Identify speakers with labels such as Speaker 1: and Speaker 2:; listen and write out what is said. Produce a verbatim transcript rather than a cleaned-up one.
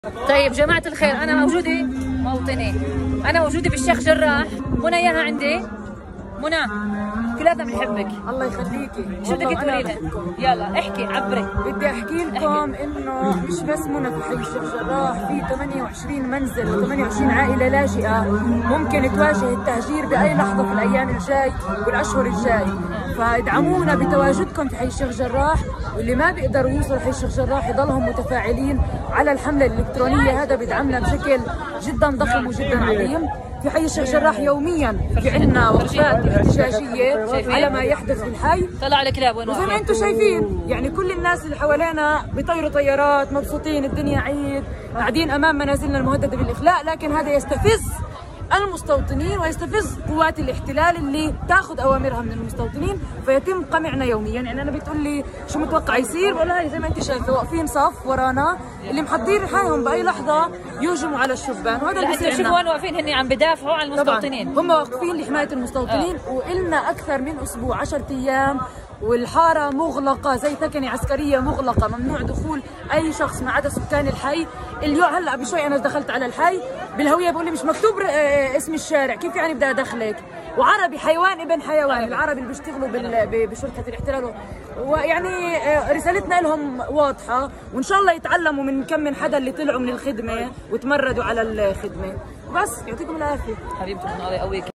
Speaker 1: طيب جماعة الخير، أنا موجودة موطني، أنا موجودة بالشيخ جراح. منى إياها عندي. منى كلاتنا بنحبك.
Speaker 2: الله يخليكي.
Speaker 1: شو بدك تقولي لنا؟ يلا احكي عبري.
Speaker 2: بدي احكي لكم انه مش بس منى في حي الشيخ جراح، في ثمانية وعشرين منزل و ثمانية وعشرين عائلة لاجئة ممكن تواجه التهجير بأي لحظة في الأيام الجاي والأشهر الجاي، فادعمونا بتواجدكم في حي الشيخ جراح، واللي ما بيقدروا يوصلوا حي الشيخ جراح يضلهم متفاعلين على الحملة الإلكترونية. هذا بيدعمنا بشكل جدا ضخم وجدا عظيم. في حي الشيخ جراح يوميا في عندنا وقفات احتجاجيه على ما يحدث في الحي.
Speaker 1: طلع الكلاب وين
Speaker 2: وزي ما انتم شايفين يعني كل الناس اللي حوالينا بيطيروا طيارات مبسوطين، الدنيا عيد، قاعدين امام منازلنا المهدده بالاخلاء، لكن هذا يستفز المستوطنين ويستفز قوات الاحتلال اللي تاخذ اوامرها من المستوطنين، فيتم قمعنا يوميا. يعني انا بتقول لي شو متوقع يصير؟ والله زي ما انت شايفه واقفين صف ورانا اللي محضرين حالهم باي لحظه يهجموا على الشبان، وهذا اللي بيصير.
Speaker 1: شوفوا وين واقفين، هن عم بدافعوا عن المستوطنين.
Speaker 2: هم واقفين لحمايه المستوطنين. أوه. وإلنا اكثر من اسبوع، عشرة ايام، والحاره مغلقه زي ثكنه عسكريه مغلقه، ممنوع دخول اي شخص ما عدا سكان الحي. اليوم هلا بشوي انا دخلت على الحي بالهويه بقول لي مش مكتوب اسم الشارع، كيف يعني بدي ادخلك؟ وعربي حيوان ابن حيوان، العرب اللي بيشتغلوا بشرطه الاحتلال. ويعني رسالتنا لهم واضحه، وان شاء الله يتعلموا من كم من حدا اللي طلعوا من الخدمه وتمردوا على الخدمه. بس يعطيكم العافيه.
Speaker 1: حبيبتي الله يقويك.